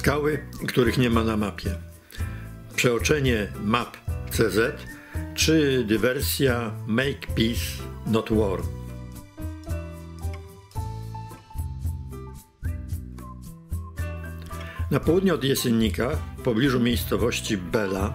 Skały, których nie ma na mapie. Przeoczenie map CZ czy dywersja Make Peace Not War. Na południe od Jesennika, w pobliżu miejscowości Bela,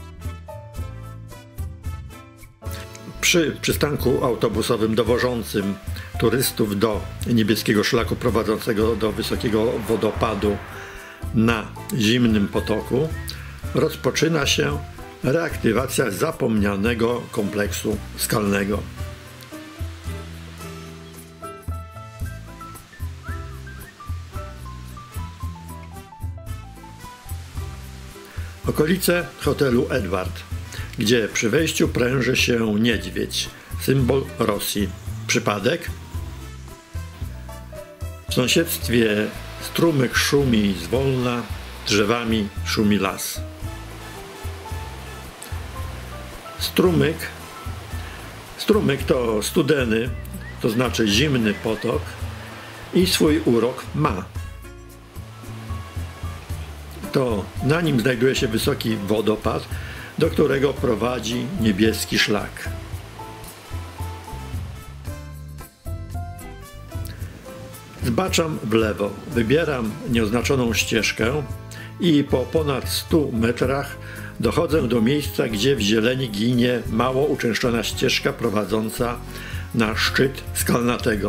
przy przystanku autobusowym dowożącym turystów do niebieskiego szlaku prowadzącego do wysokiego wodopadu na Zimnym Potoku, rozpoczyna się reaktywacja zapomnianego kompleksu skalnego. Okolice hotelu Edward, gdzie przy wejściu pręży się niedźwiedź, symbol Rosji. Przypadek? W sąsiedztwie strumyk szumi zwolna, drzewami szumi las. Strumyk to studeny, to znaczy zimny potok i swój urok ma. To na nim znajduje się wysoki wodopad, do którego prowadzi niebieski szlak. Zbaczam w lewo, wybieram nieoznaczoną ścieżkę i po ponad 100 metrach dochodzę do miejsca, gdzie w zieleni ginie mało uczęszczona ścieżka prowadząca na szczyt Skalnatego.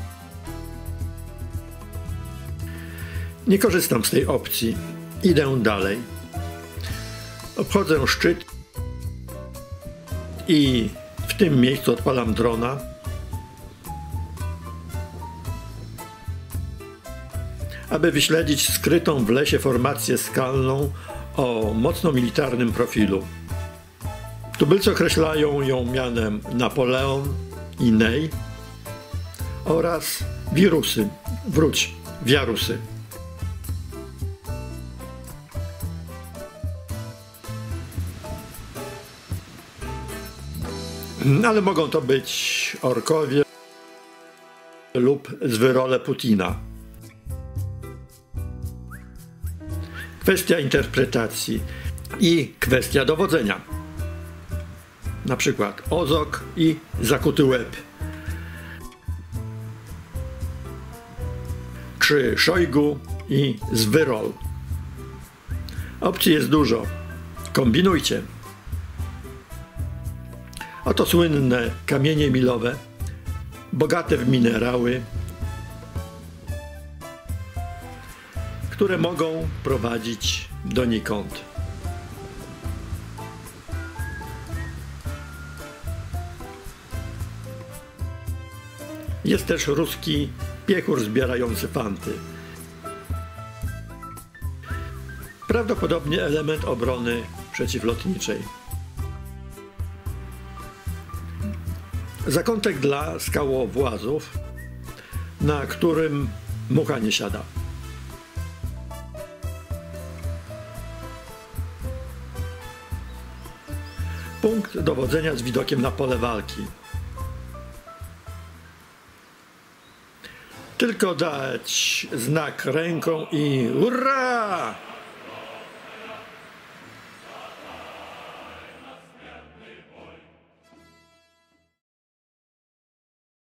Nie korzystam z tej opcji. Idę dalej. Obchodzę szczyt i w tym miejscu odpalam drona, aby wyśledzić skrytą w lesie formację skalną o mocno militarnym profilu. Tubylcy określają ją mianem Napoleon i Ney oraz wiarusy. Ale mogą to być orkowie lub zwyrole Putina. Kwestia interpretacji i kwestia dowodzenia. Na przykład Ozok i zakuty łeb. Czy Szojgu i Zwyrol. Opcji jest dużo. Kombinujcie. Oto słynne kamienie milowe, bogate w minerały, które mogą prowadzić donikąd. Jest też ruski piechur zbierający fanty. Prawdopodobnie element obrony przeciwlotniczej. Zakątek dla skałowłazów, na którym mucha nie siada. Punkt dowodzenia z widokiem na pole walki. Tylko dać znak ręką i hurra!